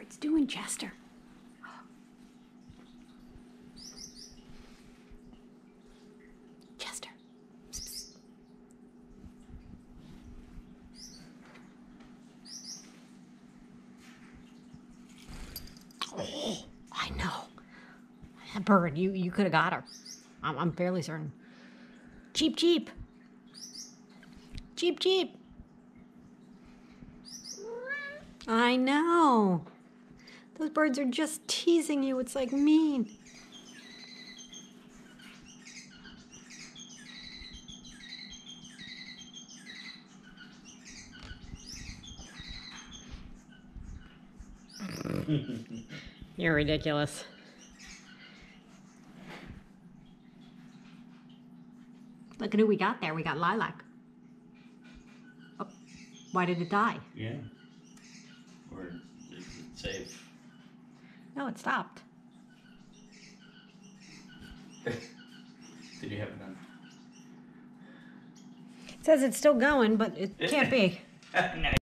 it's doing, Chester? Chester. Psst, psst. Oh, I know. That bird, you could have got her. I'm fairly certain. Cheep, cheep. Cheep, cheep. I know. Those birds are just teasing you. It's like mean. You're ridiculous. Look at who we got there. We got Lilac. Oh, why did it die? Yeah. Or is it safe? No, it stopped. Did you have none? It says it's still going, but it can't be. No.